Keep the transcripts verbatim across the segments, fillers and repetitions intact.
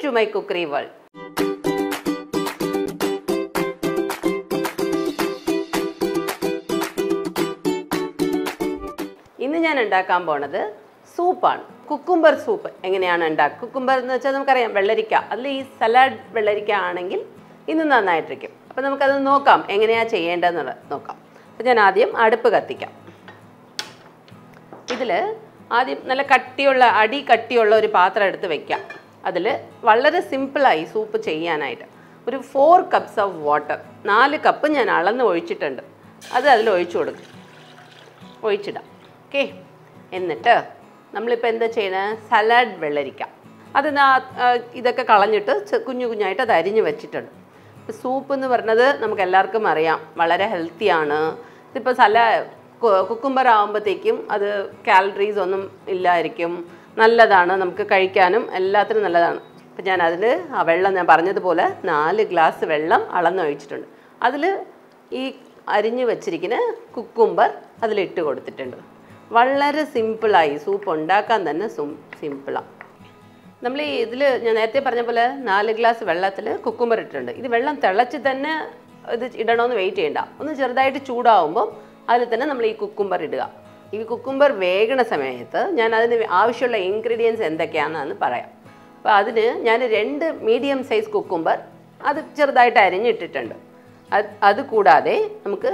to my cookery world. ഇന്ന് ഞാൻ ഉണ്ടാക്കാൻ പോണത് സൂപ്പാണ്. കുക്കുംബർ സൂപ്പ് എങ്ങനെയാണ് ഉണ്ടാക്കുക? കുക്കുംബർ എന്ന് വെച്ചാൽ നമുക്കറിയാം വെള്ളരിക്ക, അതിൽ ഈ സലാഡ് വെള്ളരിക്ക ആണെങ്കിൽ ഇന്ന് നന്നായിട്ടിരിക്കും. അപ്പോൾ നമുക്കത് നോക്കാം എങ്ങനെയാണ് ചെയ്യേണ്ടതെന്നുള്ളത് നോക്കാം. അപ്പോൾ ഞാൻ ആദ്യം അടുപ്പ് കത്തിക്കാം. ഇതിൽ ആദ്യം നല്ല കട്ടിയുള്ള അടി കട്ടിയുള്ള ഒരു പാത്രം എടുത്ത് വയ്ക്കാം. അതിൽ വളരെ സിമ്പിളായി സൂപ്പ് ചെയ്യാനായിട്ട് ഒരു ഫോർ കപ്സ് ഓഫ് വാട്ടർ, നാല് കപ്പ് ഞാൻ അളന്ന് ഒഴിച്ചിട്ടുണ്ട്, അത് അതിൽ ഒഴിച്ചു കൊടുക്കും, ഒഴിച്ചിടാം. ഓക്കെ, എന്നിട്ട് നമ്മളിപ്പോൾ എന്താ ചെയ്യണത്? സലാഡ് വെള്ളരിക്ക അത് ഇതൊക്കെ കളഞ്ഞിട്ട് കുഞ്ഞു കുഞ്ഞായിട്ട് അത് അരിഞ്ഞ് വെച്ചിട്ടുണ്ട്. ഇപ്പോൾ സൂപ്പ് എന്ന് പറഞ്ഞത് നമുക്ക് എല്ലാവർക്കും അറിയാം വളരെ ഹെൽത്തിയാണ്. ഇതിപ്പോൾ സല കുക്കുംബർ ആകുമ്പോഴത്തേക്കും അത് കാലറീസ് ഒന്നും ഇല്ലായിരിക്കും, നല്ലതാണ്, നമുക്ക് കഴിക്കാനും എല്ലാത്തിനും നല്ലതാണ്. അപ്പം ഞാൻ അതിൽ ആ വെള്ളം ഞാൻ പറഞ്ഞതുപോലെ നാല് ഗ്ലാസ് വെള്ളം അളന്നൊഴിച്ചിട്ടുണ്ട്. അതിൽ ഈ അരിഞ്ഞ് വെച്ചിരിക്കുന്ന കുക്കുംബർ അതിലിട്ട് കൊടുത്തിട്ടുണ്ട്. വളരെ സിമ്പിളായി സൂപ്പ് ഉണ്ടാക്കാൻ തന്നെ സിമ്പിളാണ്. നമ്മൾ ഈ ഇതിൽ ഞാൻ നേരത്തെ പറഞ്ഞ പോലെ നാല് ഗ്ലാസ് വെള്ളത്തിൽ കുക്കുംബർ ഇട്ടിട്ടുണ്ട്. ഇത് വെള്ളം തിളച്ച് തന്നെ ഇത് ഇടണമെന്ന് വെയിറ്റ് ചെയ്യണ്ട, ഒന്ന് ചെറുതായിട്ട് ചൂടാവുമ്പോൾ അതിൽ തന്നെ നമ്മൾ ഈ കുക്കുംബർ ഇടുക. ഈ കുക്കുംബർ വേകണ സമയത്ത് ഞാൻ അതിന് ആവശ്യമുള്ള ഇൻഗ്രീഡിയൻസ് എന്തൊക്കെയാണെന്ന് പറയാം. അപ്പോൾ അതിന് ഞാൻ രണ്ട് മീഡിയം സൈസ് കുക്കുംബർ അത് ചെറുതായിട്ട് അരിഞ്ഞിട്ടിട്ടുണ്ട്. അത് അത് കൂടാതെ നമുക്ക്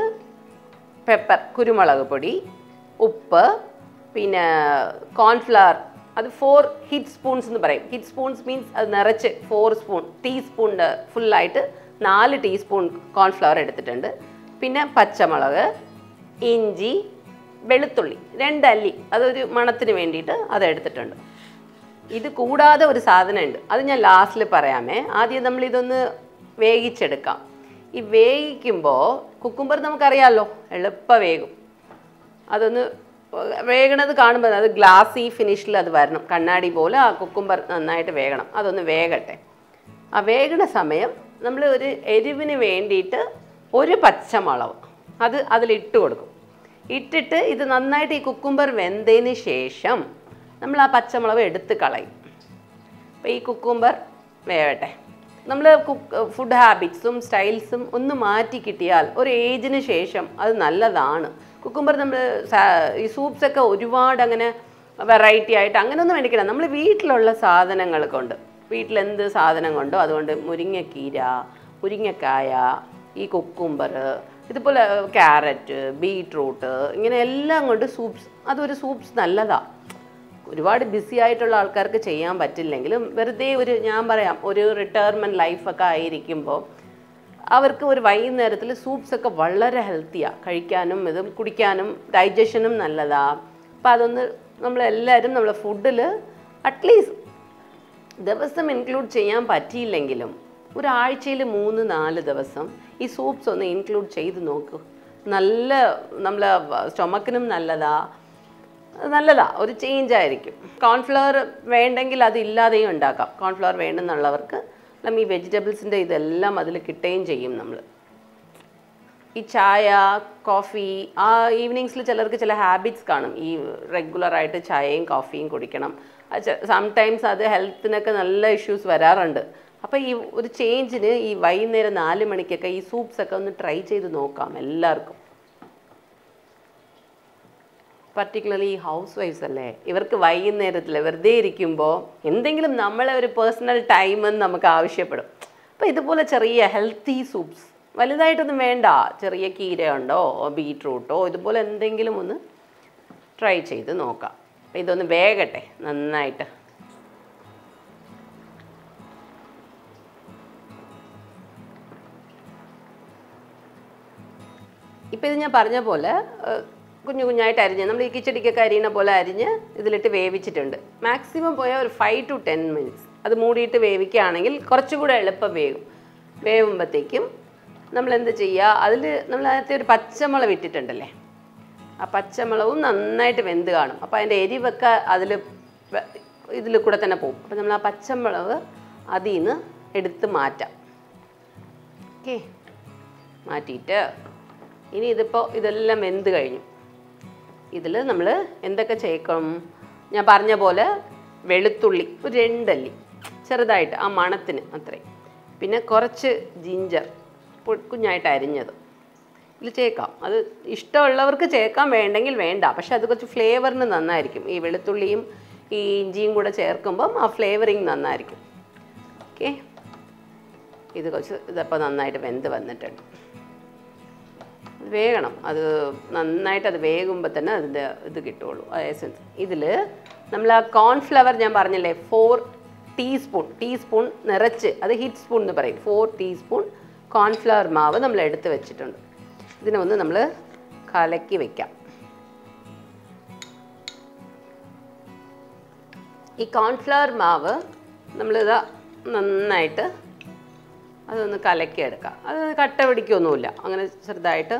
പെപ്പർ, കുരുമുളക് പൊടി, ഉപ്പ്, പിന്നെ കോൺഫ്ലവർ, അത് ഫോർ ഹിറ്റ് സ്പൂൺസ് എന്ന് പറയും. ഹിറ്റ് സ്പൂൺസ് മീൻസ് അത് നിറച്ച് ഫോർ സ്പൂൺ ടീസ്പൂണിൻ്റെ ഫുള്ളായിട്ട് നാല് ടീസ്പൂൺ കോൺഫ്ലവർ എടുത്തിട്ടുണ്ട്. പിന്നെ പച്ചമുളക്, ഇഞ്ചി, വെളുത്തുള്ളി രണ്ടല്ലി, അതൊരു മണത്തിന് വേണ്ടിയിട്ട് അത് എടുത്തിട്ടുണ്ട്. ഇത് കൂടാതെ ഒരു സാധനമുണ്ട്, അത് ഞാൻ ലാസ്റ്റിൽ പറയാമേ. ആദ്യം നമ്മളിതൊന്ന് വേവിച്ചെടുക്കാം. ഈ വേവിക്കുമ്പോൾ കുക്കുംബർ നമുക്കറിയാമല്ലോ എളുപ്പം വേകും. അതൊന്ന് വേഗണത് കാണുമ്പോൾ അത് ഗ്ലാസി ഫിനിഷിൽ അത് വരണം, കണ്ണാടി പോലെ ആ കുക്കുംബർ നന്നായിട്ട് വേകണം. അതൊന്ന് വേകട്ടെ. ആ വേകണ സമയം നമ്മൾ ഒരു എരിവിന് വേണ്ടിയിട്ട് ഒരു പച്ചമുളക് അത് അതിലിട്ട് കൊടുക്കും. ഇട്ടിട്ട് ഇത് നന്നായിട്ട് ഈ കുക്കുംബർ വെന്തതിന് ശേഷം നമ്മൾ ആ പച്ചമുളക് എടുത്ത് കളയും. അപ്പോൾ ഈ കുക്കുംബർ വേവട്ടെ. നമ്മൾ കുക്ക് ഫുഡ് ഹാബിറ്റ്സും സ്റ്റൈൽസും ഒന്ന് മാറ്റി കിട്ടിയാൽ ഒരു ഏജിന് ശേഷം അത് നല്ലതാണ്. കുക്കുംബർ നമ്മൾ ഈ സൂപ്സൊക്കെ ഒരുപാട് അങ്ങനെ വെറൈറ്റി ആയിട്ട് അങ്ങനെയൊന്നും മേടിക്കണം. നമ്മൾ വീട്ടിലുള്ള സാധനങ്ങൾ കൊണ്ട്, വീട്ടിലെന്ത് സാധനം കൊണ്ടോ അതുകൊണ്ട് മുരിങ്ങക്കീര, മുരിങ്ങക്കായ, ഈ കുക്കുംബർ, ഇതുപോലെ ക്യാരറ്റ്, ബീട്രൂട്ട്, ഇങ്ങനെ എല്ലാം കൊണ്ട് സൂപ്സ്, അതൊരു സൂപ്സ് നല്ലതാണ്. ഒരുപാട് ബിസി ആയിട്ടുള്ള ആൾക്കാർക്ക് ചെയ്യാൻ പറ്റില്ലെങ്കിലും വെറുതെ ഒരു ഞാൻ പറയാം ഒരു റിട്ടയർമെൻറ്റ് ലൈഫൊക്കെ ആയിരിക്കുമ്പോൾ അവർക്ക് ഒരു വൈകുന്നേരത്തിൽ സൂപ്സൊക്കെ വളരെ ഹെൽത്തിയാണ്, കഴിക്കാനും ഇതും കുടിക്കാനും ഡൈജഷനും നല്ലതാണ്. അപ്പോൾ അതൊന്ന് നമ്മളെല്ലാവരും നമ്മളെ ഫുഡിൽ അറ്റ്ലീസ്റ്റ് ദിവസം ഇൻക്ലൂഡ് ചെയ്യാൻ പറ്റിയില്ലെങ്കിലും ഒരാഴ്ചയിൽ മൂന്ന് നാല് ദിവസം ഈ സൂപ്സ് ഒന്ന് ഇൻക്ലൂഡ് ചെയ്ത് നോക്കൂ. നല്ല നമ്മളെ സ്റ്റൊമക്കിനും നല്ലതാ നല്ലതാ ഒരു ചേഞ്ച് ആയിരിക്കും. കോൺഫ്ലവർ വേണ്ടെങ്കിൽ അതില്ലാതെയും ഉണ്ടാക്കാം. കോൺഫ്ലവർ വേണ്ടെന്നുള്ളവർക്ക് നമ്മൾ ഈ വെജിറ്റബിൾസിൻ്റെ ഇതെല്ലാം അതിൽ കിട്ടുകയും ചെയ്യും. നമ്മൾ ഈ ചായ, കോഫി, ആ ഈവനിങ്സിൽ ചിലർക്ക് ചില ഹാബിറ്റ്സ് കാണും, ഈ റെഗുലറായിട്ട് ചായയും കോഫിയും കുടിക്കണം. സംടൈംസ് അത് ഹെൽത്തിനൊക്കെ നല്ല ഇഷ്യൂസ് വരാറുണ്ട്. അപ്പോൾ ഈ ഒരു ചേഞ്ചിന് ഈ വൈകുന്നേരം നാല് മണിക്കൊക്കെ ഈ സൂപ്സൊക്കെ ഒന്ന് ട്രൈ ചെയ്ത് നോക്കാം എല്ലാവർക്കും. പർട്ടിക്കുലർലി ഈ ഹൗസ് വൈഫ്സ് അല്ലേ, ഇവർക്ക് വൈകുന്നേരത്തിൽ വെറുതെ ഇരിക്കുമ്പോൾ എന്തെങ്കിലും നമ്മളെ ഒരു പേഴ്സണൽ ടൈമെന്ന് നമുക്ക് ആവശ്യപ്പെടും. അപ്പോൾ ഇതുപോലെ ചെറിയ ഹെൽത്തി സൂപ്സ്, വലുതായിട്ടൊന്നും വേണ്ട, ചെറിയ കീരയുണ്ടോ ബീട്രൂട്ടോ ഇതുപോലെ എന്തെങ്കിലും ഒന്ന് ട്രൈ ചെയ്ത് നോക്കാം. അപ്പോൾ ഇതൊന്ന് വേകട്ടെ നന്നായിട്ട്. ഇപ്പോൾ ഇത് ഞാൻ പറഞ്ഞ പോലെ കുഞ്ഞു കുഞ്ഞായിട്ട് അരിഞ്ഞ് നമ്മൾ ഈ കിച്ചടിക്കൊക്കെ അരിയുന്ന പോലെ അരിഞ്ഞ് ഇതിലിട്ട് വേവിച്ചിട്ടുണ്ട്. മാക്സിമം പോയാൽ ഒരു ഫൈവ് ടു ടെൻ മിനിറ്റ്സ് അത് മൂടിയിട്ട് വേവിക്കുകയാണെങ്കിൽ കുറച്ചുകൂടെ എളുപ്പം വേവും. വേവുമ്പോഴത്തേക്കും നമ്മളെന്ത് ചെയ്യുക, അതിൽ നമ്മൾ അതിനകത്ത് ഒരു പച്ചമുളക് ഇട്ടിട്ടുണ്ടല്ലേ, ആ പച്ചമുളകും നന്നായിട്ട് വെന്ത് കാണും. അപ്പോൾ അതിൻ്റെ എരിവൊക്കെ അതിൽ ഇതിൽ കൂടെ തന്നെ പോകും. അപ്പോൾ നമ്മൾ ആ പച്ചമുളക് അതിൽ നിന്ന് എടുത്ത് മാറ്റാം. ഓക്കെ, മാറ്റിയിട്ട് ഇനി ഇതിപ്പോൾ ഇതെല്ലാം വെന്ത് കഴിഞ്ഞു. ഇതിൽ നമ്മൾ എന്തൊക്കെ ചേർക്കണം? ഞാൻ പറഞ്ഞ പോലെ വെളുത്തുള്ളി ഒരു രണ്ടല്ലി ചെറുതായിട്ട് ആ മണത്തിന് അത്രയും. പിന്നെ കുറച്ച് ജിഞ്ചർ കുഞ്ഞായിട്ട് അരിഞ്ഞത് ഇതിൽ ചേക്കാം. അത് ഇഷ്ടമുള്ളവർക്ക് ചേക്കാം, വേണ്ടെങ്കിൽ വേണ്ട. പക്ഷെ അത് കുറച്ച് ഫ്ലേവറിന് നന്നായിരിക്കും. ഈ വെളുത്തുള്ളിയും ഈ ഇഞ്ചിയും കൂടെ ചേർക്കുമ്പം ആ ഫ്ലേവറിങ് നന്നായിരിക്കും. ഓക്കെ, ഇത് കുറച്ച് ഇതപ്പോൾ നന്നായിട്ട് വെന്ത് വന്നിട്ടുണ്ട്. അത് വേകണം. അത് നന്നായിട്ട് അത് വേകുമ്പോൾ തന്നെ അതിൻ്റെ ഇത് കിട്ടുള്ളൂ, ആ എസൻസ്. ഇതിൽ നമ്മൾ ആ കോൺഫ്ലവർ ഞാൻ പറഞ്ഞില്ലേ, ഫോർ ടീസ്പൂൺ ടീസ്പൂൺ നിറച്ച്, അത് ഹിറ്റ് സ്പൂൺ എന്ന് പറയും. ഫോർ ടീസ്പൂൺ കോൺഫ്ലവർ മാവ് നമ്മൾ എടുത്ത് വെച്ചിട്ടുണ്ട്. ഇതിനെ ഒന്ന് നമ്മൾ കലക്കി വയ്ക്കാം. ഈ കോൺഫ്ലവർ മാവ് നമ്മളിതാ നന്നായിട്ട് അതൊന്ന് കലക്കിയെടുക്കാം. അത് കട്ട പിടിക്കൊന്നുമില്ല, അങ്ങനെ ചെറുതായിട്ട്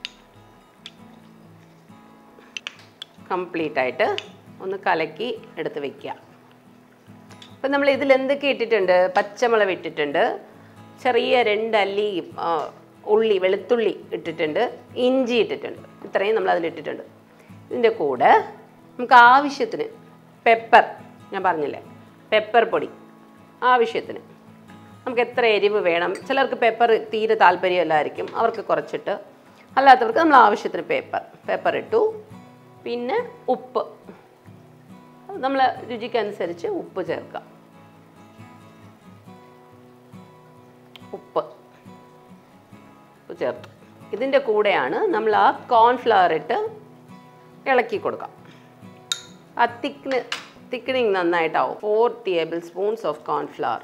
കംപ്ലീറ്റ് ആയിട്ട് ഒന്ന് കലക്കി എടുത്ത് വയ്ക്കുക. അപ്പം നമ്മൾ ഇതിൽ എന്തൊക്കെ ഇട്ടിട്ടുണ്ട്? പച്ചമുളക് ഇട്ടിട്ടുണ്ട്, ചെറിയ രണ്ടല്ലി ഉള്ളി വെളുത്തുള്ളി ഇട്ടിട്ടുണ്ട്, ഇഞ്ചി ഇട്ടിട്ടുണ്ട്. ഇത്രയും നമ്മൾ അതിലിട്ടിട്ടുണ്ട്. ഇതിൻ്റെ കൂടെ നമുക്ക് ആവശ്യത്തിന് പെപ്പർ, ഞാൻ പറഞ്ഞില്ലേ പെപ്പർ പൊടി ആവശ്യത്തിന്. നമുക്ക് എത്ര എരിവ് വേണം, ചിലർക്ക് പെപ്പർ തീരെ താല്പര്യമല്ലായിരിക്കും, അവർക്ക് കുറച്ചിട്ട്, അല്ലാത്തവർക്ക് നമ്മൾ ആവശ്യത്തിന് പേപ്പർ പേപ്പർ ഇട്ടു. പിന്നെ ഉപ്പ്, നമ്മൾ രുചിക്കനുസരിച്ച് ഉപ്പ് ചേർക്കാം. ഉപ്പ് ഉപ്പ് ചേർത്തു. ഇതിൻ്റെ കൂടെയാണ് നമ്മൾ ആ കോൺഫ്ലവർ ഇട്ട് ഇളക്കി കൊടുക്കാം. ആ തിക്ന് തിക്കനിങ് നന്നായിട്ടാവും. Four tablespoons of cornflour.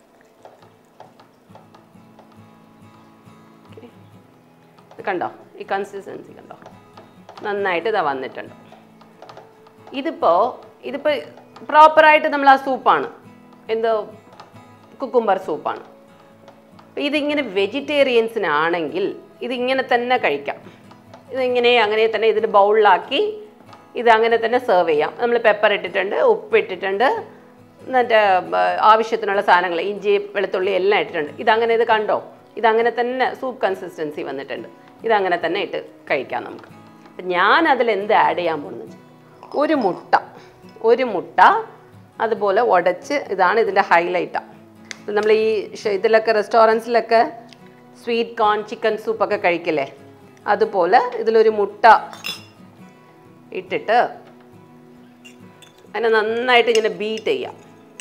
ഇത് കണ്ടോ, ഈ കൺസിസ്റ്റൻസി കണ്ടോ, നന്നായിട്ട് ഇതാ വന്നിട്ടുണ്ട്. ഇതിപ്പോൾ ഇതിപ്പോൾ പ്രോപ്പറായിട്ട് നമ്മൾ ആ സൂപ്പാണ്, എന്തോ കുക്കുംബർ സൂപ്പാണ്. ഇതിങ്ങനെ വെജിറ്റേറിയൻസിനാണെങ്കിൽ ഇതിങ്ങനെ തന്നെ കഴിക്കാം. ഇതിങ്ങനെ അങ്ങനെ തന്നെ ഇതിൽ ബൗളിലാക്കി ഇത് അങ്ങനെ തന്നെ സെർവ് ചെയ്യാം. നമ്മൾ പെപ്പർ ഇട്ടിട്ടുണ്ട്, ഉപ്പ് ഇട്ടിട്ടുണ്ട്, എന്നിട്ട് ആവശ്യത്തിനുള്ള സാധനങ്ങൾ ഇഞ്ചി വെളുത്തുള്ളി എല്ലാം ഇട്ടിട്ടുണ്ട്. ഇതങ്ങനെ ഇത് കണ്ടോ, ഇതങ്ങനെ തന്നെ സൂപ്പ് കൺസിസ്റ്റൻസി വന്നിട്ടുണ്ട്. ഇതങ്ങനെ തന്നെ ഇട്ട് കഴിക്കാം നമുക്ക്. ഞാൻ അതിൽ എന്ത് ആഡ് ചെയ്യാൻ പോകുന്നത്, ഒരു മുട്ട ഒരു മുട്ട അതുപോലെ ഉടച്ച്, ഇതാണ് ഇതിൻ്റെ ഹൈലൈറ്റാണ്. നമ്മൾ ഈ ഇതിലൊക്കെ റെസ്റ്റോറൻറ്റ്സിലൊക്കെ സ്വീറ്റ് കോൺ ചിക്കൻ സൂപ്പൊക്കെ കഴിക്കില്ലേ, അതുപോലെ ഇതിലൊരു മുട്ട ഇട്ടിട്ട് അതിനെ നന്നായിട്ട് ഇങ്ങനെ ബീറ്റ് ചെയ്യാം.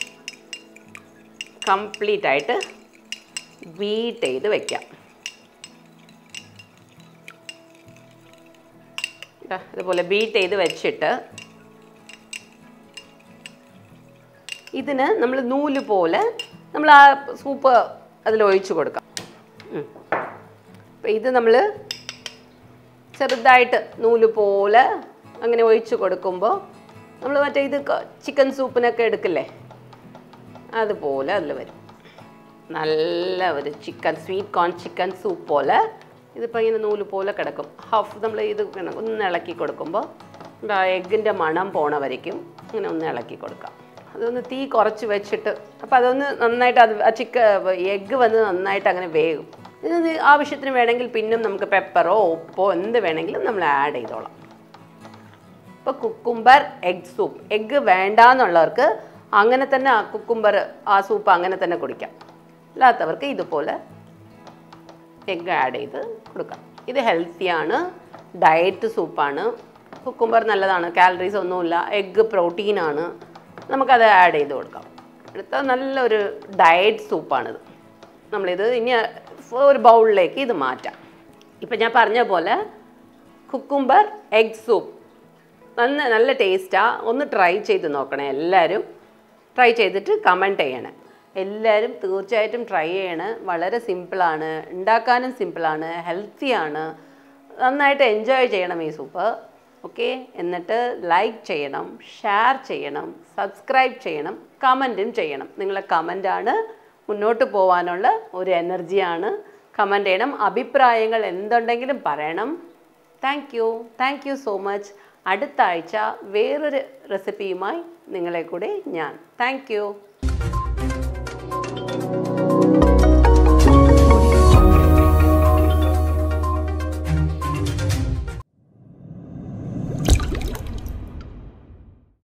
കംപ്ലീറ്റ് ആയിട്ട് ബീറ്റ് ചെയ്ത് വെക്കാം. ഇതുപോലെ ബീറ്റ് ചെയ്ത് വെച്ചിട്ട് ഇതിന് നമ്മൾ നൂല് പോലെ നമ്മൾ ആ സൂപ്പ് അതിൽ ഒഴിച്ചു കൊടുക്കാം. അപ്പം ഇത് നമ്മൾ ചെറുതായിട്ട് നൂല് പോലെ അങ്ങനെ ഒഴിച്ചു കൊടുക്കുമ്പോൾ നമ്മൾ മറ്റേ ഇത് ചിക്കൻ സൂപ്പിനൊക്കെ എടുക്കില്ലേ, അതുപോലെ അതിൽ വരും. നല്ല ഒരു chicken sweet corn chicken soup പോലെ ഇതിപ്പോൾ ഇങ്ങനെ നൂല് പോലെ കിടക്കും. ഹാഫ് നമ്മൾ ഇത് ഒന്ന് ഇളക്കി കൊടുക്കുമ്പോൾ എഗ്ഗിൻ്റെ മണം പോണ വരയ്ക്കും ഇങ്ങനെ ഒന്ന് ഇളക്കി കൊടുക്കാം. അതൊന്ന് തീ കുറച്ച് വെച്ചിട്ട്, അപ്പോൾ അതൊന്ന് നന്നായിട്ട് അത് ആ ചിക്കൻ എഗ്ഗ് വന്ന് നന്നായിട്ട് അങ്ങനെ വേകും. ഇത് ആവശ്യത്തിന് വേണമെങ്കിൽ പിന്നും നമുക്ക് പെപ്പറോ ഉപ്പോ എന്ത് വേണമെങ്കിലും നമ്മൾ ആഡ് ചെയ്തോളാം. ഇപ്പോൾ കുക്കുംബർ എഗ് സൂപ്പ്, എഗ്ഗ് വേണ്ടാന്നുള്ളവർക്ക് അങ്ങനെ തന്നെ ആ കുക്കുംബർ ആ സൂപ്പ് അങ്ങനെ തന്നെ കുടിക്കാം. അല്ലാത്തവർക്ക് ഇതുപോലെ എഗ്ഗ് ആഡ് ചെയ്ത് കൊടുക്കാം. ഇത് ഹെൽത്തിയാണ്, ഡയറ്റ് സൂപ്പാണ്. കുക്കുംബർ നല്ലതാണ്, കാലറീസ് ഒന്നുമില്ല, എഗ്ഗ് പ്രോട്ടീനാണ്, നമുക്കത് ആഡ് ചെയ്ത് കൊടുക്കാം. അടുത്ത നല്ലൊരു ഡയറ്റ് സൂപ്പാണിത്. നമ്മളിത് ഇനി ഒരു ബൗളിലേക്ക് ഇത് മാറ്റാം. ഇപ്പം ഞാൻ പറഞ്ഞ പോലെ കുക്കുംബർ എഗ് സൂപ്പ് നല്ല നല്ല ടേസ്റ്റാണ്. ഒന്ന് ട്രൈ ചെയ്ത് നോക്കണേ എല്ലാവരും. ട്രൈ ചെയ്തിട്ട് കമൻറ്റ് ചെയ്യണേ. എല്ലാവരും തീർച്ചയായിട്ടും ട്രൈ ചെയ്യണേ. വളരെ സിമ്പിളാണ്, ഉണ്ടാക്കാനും സിമ്പിളാണ്, ഹെൽത്തിയാണ്. നന്നായിട്ട് എൻജോയ് ചെയ്യണം ഈ സൂപ്പ്. ഓക്കെ, എന്നിട്ട് ലൈക്ക് ചെയ്യണം, ഷെയർ ചെയ്യണം, സബ്സ്ക്രൈബ് ചെയ്യണം, കമൻറ്റും ചെയ്യണം. നിങ്ങളെ കമൻറ്റാണ് മുന്നോട്ട് പോകാനുള്ള ഒരു എനർജിയാണ്. കമൻറ്റ് ചെയ്യണം, അഭിപ്രായങ്ങൾ എന്തുണ്ടെങ്കിലും പറയണം. Thank you thank you so much. അടുത്ത ആഴ്ച വേറൊരു റെസിപ്പിയുമായി നിങ്ങളെ കൂടെ ഞാൻ. Thank U.